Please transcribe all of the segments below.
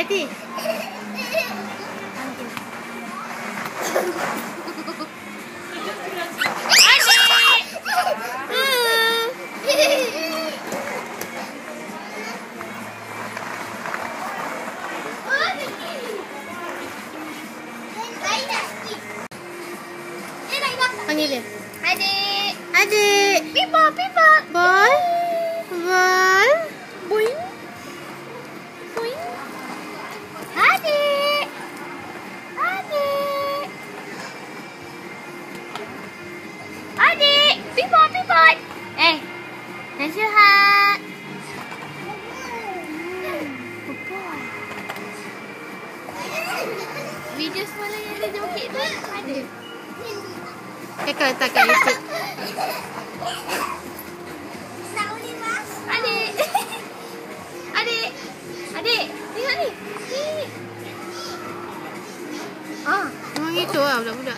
hati. Panggil dia. Adik. Adik. Pipa, pipa. Bol. Bol. Boing. Boing. Adik. Adik. Adik. Pipa, pipa. Nasihat. Video semalam yang dia joget tu ada. Kakak letak kat YouTube. Adik. Adik. Adik. Tengok ni. Ni. Memang gitu lah budak-budak.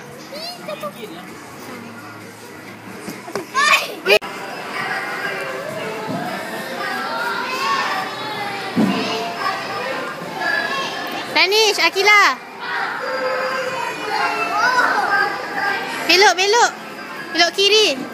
Danish, Akila. Belok, belok. Belok kiri.